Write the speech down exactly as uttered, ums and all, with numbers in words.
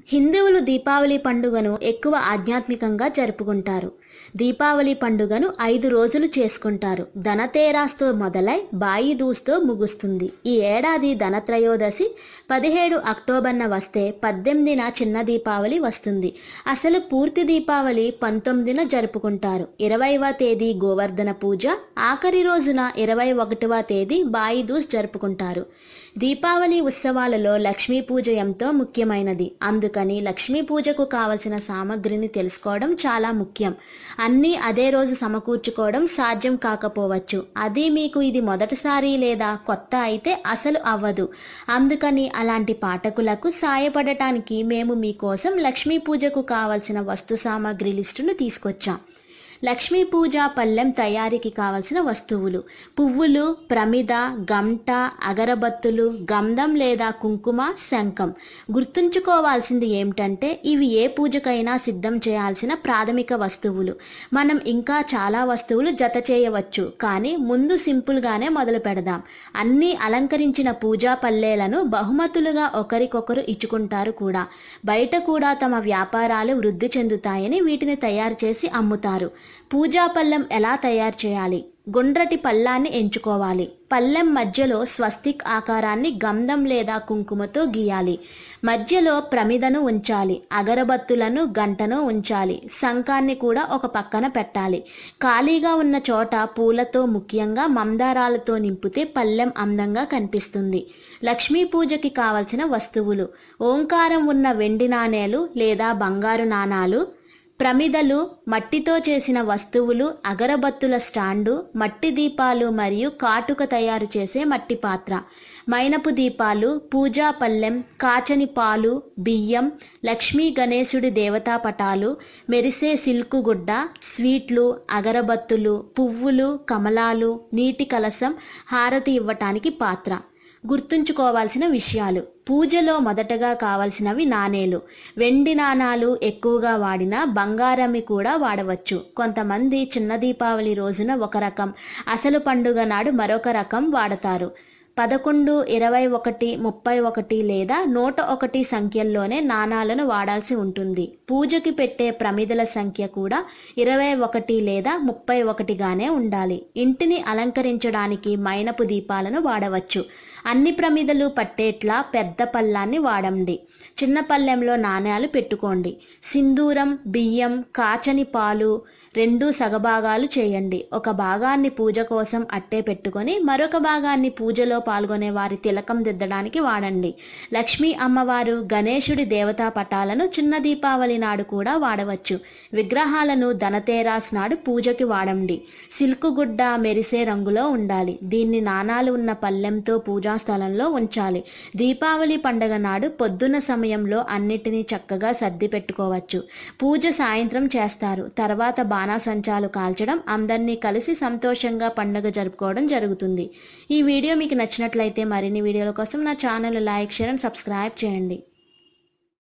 హిందువులు దీపావళి పండుగను ఎక్కువ ఆధ్యాత్మికంగా జరుపుకుంటారు. దీపావళి పండుగను ఐదు రోజులు చేసుకుంటారు. ధనతేరాస్తో మొదలై బాయి దూస్తో ముగుస్తుంది. ఈ ఏడాది ధనత్రయోదశి పదిహేడు అక్టోబర్న వస్తే పద్దెనిమిదిన చిన్న దీపావళి వస్తుంది. అసలు పూర్తి దీపావళి పంతొమ్మిదిన జరుపుకుంటారు. ఇరవైవ తేదీ గోవర్ధన పూజ, ఆఖరి రోజున ఇరవై ఒకటవ తేదీ బాయి దూస్ జరుపుకుంటారు. దీపావళి ఉత్సవాలలో లక్ష్మీ పూజ ఎంతో ముఖ్యమైనది. అందుకని లక్ష్మీ పూజకు కావలసిన సామగ్రిని తెలుసుకోవడం చాలా ముఖ్యం. అన్నీ అదే రోజు సమకూర్చుకోవడం సాధ్యం కాకపోవచ్చు. అది మీకు ఇది మొదటిసారి లేదా కొత్త అయితే అసలు అవ్వదు. అందుకని అలాంటి పాఠకులకు సాయపడటానికి మేము మీకోసం లక్ష్మీ పూజకు కావలసిన వస్తు సామాగ్రి లిస్టును తీసుకొచ్చాం. లక్ష్మీ పూజ పళ్ళెం తయారీకి కావలసిన వస్తువులు: పువ్వులు, ప్రమిద, గంట, అగరబత్తులు, గంధం లేదా కుంకుమ, శంఖం. గుర్తుంచుకోవాల్సింది ఏమిటంటే ఇవి ఏ పూజకైనా సిద్ధం చేయాల్సిన ప్రాథమిక వస్తువులు. మనం ఇంకా చాలా వస్తువులు జత చేయవచ్చు, కానీ ముందు సింపుల్గానే మొదలు పెడదాం. అన్నీ అలంకరించిన పూజా పళ్ళేలను బహుమతులుగా ఒకరికొకరు ఇచ్చుకుంటారు కూడా. బయట కూడా తమ వ్యాపారాలు వృద్ధి చెందుతాయని వీటిని తయారు చేసి అమ్ముతారు. పూజా పళ్ళెం ఎలా తయారు చేయాలి? గుండ్రటి పళ్ళాన్ని ఎంచుకోవాలి. పళ్ళెం మధ్యలో స్వస్తిక్ ఆకారాన్ని గంధం లేదా కుంకుమతో గీయాలి. మధ్యలో ప్రమిదను ఉంచాలి. అగరబత్తులను, గంటను ఉంచాలి. శంఖాన్ని కూడా ఒక పక్కన పెట్టాలి. ఖాళీగా ఉన్న చోట పూలతో, ముఖ్యంగా మందారాలతో నింపితే పళ్ళెం అందంగా కనిపిస్తుంది. లక్ష్మీ పూజకి కావలసిన వస్తువులు: ఓంకారం ఉన్న వెండి నాణేలు లేదా బంగారు నాణాలు, ప్రమిదలు, మట్టితో చేసిన వస్తువులు, అగరబత్తుల స్టాండు, మట్టి దీపాలు మరియు కాటుక తయారు చేసే మట్టి పాత్ర, మైనపు దీపాలు, పూజా పళ్ళెం, కాచని పాలు, బియ్యం, లక్ష్మీ గణేశుడి దేవతా పటాలు, మెరిసే సిల్కు గుడ్డ, స్వీట్లు, అగరబత్తులు, పువ్వులు, కమలాలు, నీటి కలశం, హారతి ఇవ్వటానికి పాత్ర. గుర్తుంచుకోవాల్సిన విషయాలు: పూజలో మొదటగా కావలసినవి నాణేలు. వెండి నాణాలు ఎక్కువగా వాడినా బంగారమి కూడా వాడవచ్చు. కొంతమంది చిన్న దీపావళి రోజున ఒక రకం, అసలు పండుగ నాడు మరొక రకం వాడతారు. పదకొండు, ఇరవై ఒకటి, ముప్పై ఒకటి లేదా నూట ఒకటి సంఖ్యల్లోనే నాణాలను వాడాల్సి ఉంటుంది. పూజకి పెట్టే ప్రమిదల సంఖ్య కూడా ఇరవై ఒకటి లేదా ముప్పై ఒకటిగానే ఉండాలి. ఇంటిని అలంకరించడానికి మైనపు దీపాలను వాడవచ్చు. అన్ని ప్రమిదలు పట్టేట్లా పెద్ద పళ్ళాన్ని వాడండి. చిన్న పళ్ళెంలో నాణ్యాలు పెట్టుకోండి. సింధూరం, బియ్యం, కాచని పాలు రెండు సగభాగాలు చేయండి. ఒక భాగాన్ని పూజ కోసం అట్టే పెట్టుకొని మరొక భాగాన్ని పూజలో పాల్గొనే వారి తిలకం దిద్దడానికి వాడండి. లక్ష్మీ అమ్మవారు, గణేశుడి దేవతా పటాలను చిన్న దీపావళి నాడు కూడా వాడవచ్చు. విగ్రహాలను ధనతేరాస్ నాడు పూజకి వాడండి. సిల్కు గుడ్డ మెరిసే రంగులో ఉండాలి. దీన్ని నాణాలు ఉన్న పళ్ళెంతో పూజా స్థలంలో ఉంచాలి. దీపావళి పండగ నాడు పొద్దున్న సమయంలో అన్నిటినీ చక్కగా సర్ది పెట్టుకోవచ్చు. పూజ సాయంత్రం చేస్తారు. తర్వాత బాణాసంచాలు కాల్చడం, అందరినీ కలిసి సంతోషంగా పండుగ జరుపుకోవడం జరుగుతుంది. ఈ వీడియో మీకు నచ్చినట్లయితే మరిన్ని వీడియోల కోసం నా channel like, share and subscribe చేయండి.